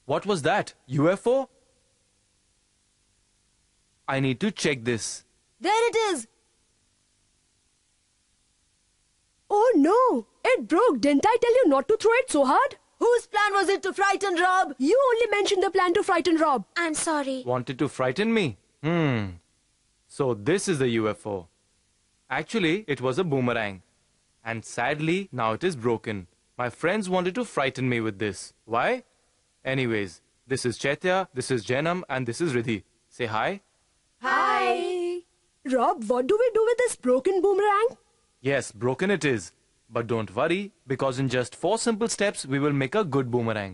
What was that? UFO? I need to check this. There it is. Oh no! It broke. Didn't I tell you not to throw it so hard? Whose plan was it to frighten Rob? You only mentioned the plan to frighten Rob. I'm sorry. Wanted to frighten me? So this is the UFO. Actually, it was a boomerang. And sadly, now it is broken. My friends wanted to frighten me with this. Why? Anyways, this is Chaitya, this is Janam, and this is Riddhi. Say hi. Hi! Rob, what do we do with this broken boomerang? Yes, broken it is. But don't worry, because in just 4 simple steps, we will make a good boomerang.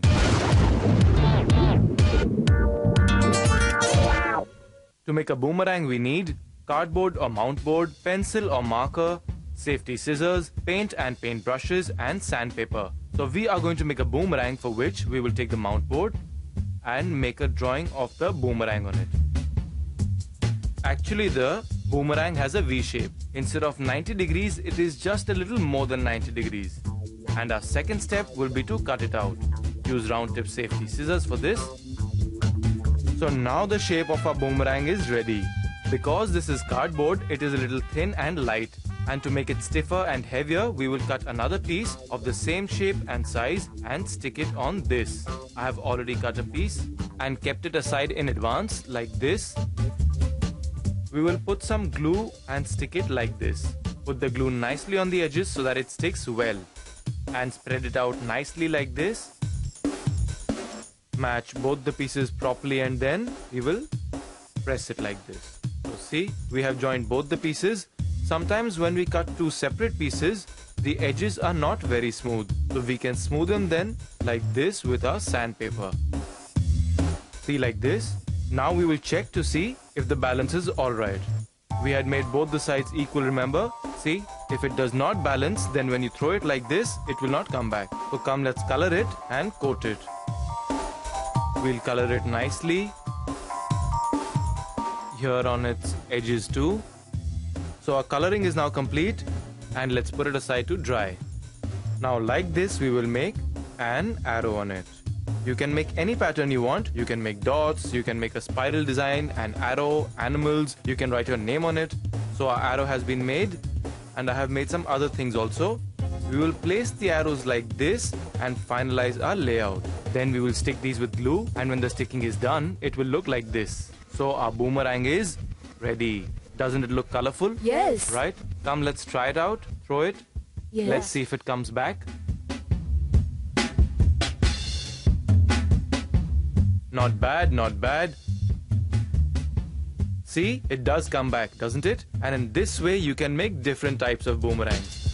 To make a boomerang, we need cardboard or mount board, pencil or marker, safety scissors, paint and paint brushes, and sandpaper. So we are going to make a boomerang, for which we will take the mount board and make a drawing of the boomerang on it. Actually, the boomerang has a V shape. Instead of 90 degrees, it is just a little more than 90 degrees. And our second step will be to cut it out. Use round tip safety scissors for this. So now the shape of our boomerang is ready. Because this is cardboard, it is a little thin and light. And to make it stiffer and heavier, we will cut another piece of the same shape and size and stick it on this. I have already cut a piece and kept it aside in advance like this. We will put some glue and stick it like this. Put the glue nicely on the edges so that it sticks well. And spread it out nicely like this. Match both the pieces properly and then we will press it like this. So see, we have joined both the pieces. Sometimes when we cut 2 separate pieces, the edges are not very smooth. So we can smoothen them like this with our sandpaper. See, like this. Now we will check to see if the balance is alright. We had made both the sides equal, remember? See, if it does not balance, then when you throw it like this, it will not come back. So come, let's color it and coat it. We'll color it nicely. Here on its edges too. So our coloring is now complete and let's put it aside to dry. Now like this, we will make an arrow on it. You can make any pattern you want. You can make dots, you can make a spiral design, an arrow, animals, you can write your name on it. So our arrow has been made and I have made some other things also. We will place the arrows like this and finalize our layout. Then we will stick these with glue and when the sticking is done, it will look like this. So our boomerang is ready. Doesn't it look colorful? Yes. Right? Come, let's try it out. Throw it. Yes. Let's see if it comes back. Not bad, not bad. See, it does come back, doesn't it? And in this way, you can make different types of boomerangs.